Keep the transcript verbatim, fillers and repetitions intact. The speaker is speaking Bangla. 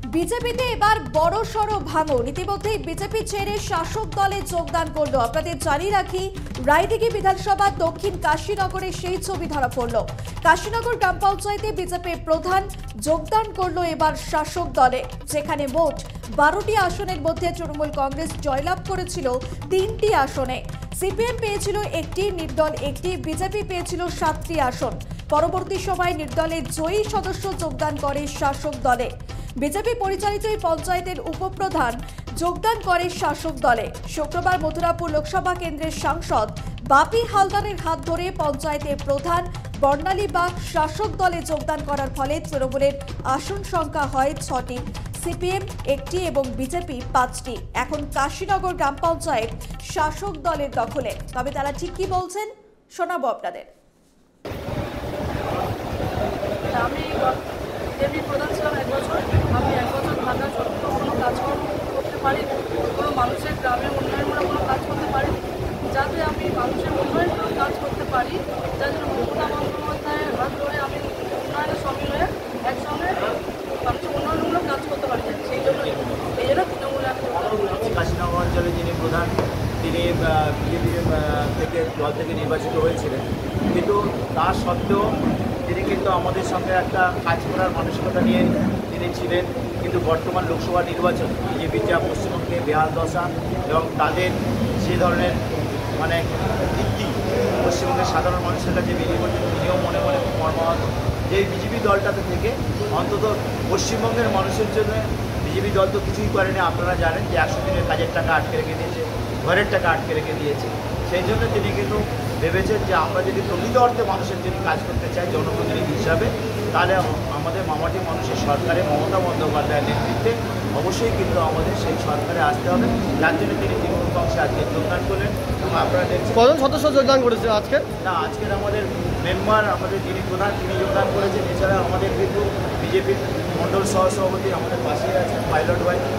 বিজেপিতে এবার বড়সড় ভাঙন। ইতিমধ্যেই বিজেপি ছেড়ে শাসক দলে যোগদান করলো। আপনাদের জানিয়ে রাখি, রায়দিঘি বিধানসভা দক্ষিণ কাশীনগরে সেই ছবি ধরা পড়ল। কাশীনগর গ্রাম পঞ্চায়েতে বিজেপির প্রধান যোগদান করলো এবার শাসক দলে, যেখানে মোট বারোটি আসনের মধ্যে তৃণমূল কংগ্রেস জয়লাভ করেছিল তিনটি আসনে। সিপিএম পেয়েছিল একটি, নির্দল একটি, বিজেপি পেয়েছিল সাতটি আসন। পরবর্তী সময় নির্দলের জয়ী সদস্য যোগদান করে শাসক দলে। বিজেপি পরিচালিত এই পঞ্চায়েতের উপপ্রধান যোগদান করে শাসক দলে। শুক্রবার মথুরাপুর লোকসভা কেন্দ্রের সাংসদ বাপি হালদারের হাত ধরে পঞ্চায়েতের প্রধান বর্ণালী বাগ শাসক দলে যোগদান করার ফলে তৃণমূলের আসন সংখ্যা হয় ছটি, সিপিএম একটি এবং বিজেপি পাঁচটি। এখন কাশীনগর গ্রাম পঞ্চায়েত শাসক দলের দখলে। তবে তারা ঠিক কি বলছেন শোনাবো আপনাদের। আমি বিজেপি প্রধান ছিলাম এক বছর। আমি এক বছর ঢাকা সত্ত্বেও কোনো কাজকর্ম করতে পারি, কোনো মানুষের গ্রামে উন্নয়নমূলক কোনো কাজ করতে পারি, যাতে আমি মানুষের উন্নয়নমূলক কাজ করতে পারি, যার জন্য মমতা বন্দ্যোপাধ্যায়ের হাত ধরে আমি উন্নয়নের সমিল হয়ে একসঙ্গে মানুষের উন্নয়নমূলক কাজ করতে পারি। সেই জন্য এই জন্য তৃণমূল কাশীনগর অঞ্চলে যিনি প্রধান, তিনি বিজেপি থেকে দল থেকে নির্বাচিত হয়েছিলেন, কিন্তু তা সত্ত্বেও তিনি কিন্তু আমাদের সঙ্গে একটা কাজ করার মানসিকতা নিয়ে তিনি ছিলেন। কিন্তু বর্তমান লোকসভা নির্বাচন বিজেপির যা পশ্চিমবঙ্গে বেহাল দশা এবং তাদের যে ধরনের মানে ভিত্তি পশ্চিমবঙ্গের সাধারণ মানুষের কাছে বিলি করছেন, তিনিও মনে মনে মর্মাহত যে বিজেপি দলটাতে থেকে অন্তত পশ্চিমবঙ্গের মানুষের জন্য বিজেপি দল তো কিছুই করেনি। আপনারা জানেন যে একশো দিনের কাজের টাকা আটকে রেখে দিয়েছে, ঘরের টাকা আটকে রেখে দিয়েছে। সেই জন্য তিনি কিন্তু ভেবেছেন যে আমরা যদি প্রকৃত অর্থে মানুষের জন্য কাজ করতে চাই জনপ্রতিনিধি হিসাবে, তাহলে আমাদের মামাটি মানুষের সরকারে মমতা বন্দ্যোপাধ্যায়ের নেতৃত্বে অবশ্যই কিন্তু আমাদের সেই সরকারে আসতে হবে। যার জন্য তিনি তৃণমূল কংগ্রেসে আজকে যোগদান করলেন। এবং আপনারা দেখছেন কজন সদস্য যোগদান করেছে আজকে? না, আজকের আমাদের মেম্বার, আমাদের যিনি প্রধান, তিনি যোগদান করেছেন। এছাড়া আমাদের কিন্তু বিজেপির মণ্ডল সহসভাপতি আমাদের পাশেই আছেন পাইলট ভাই,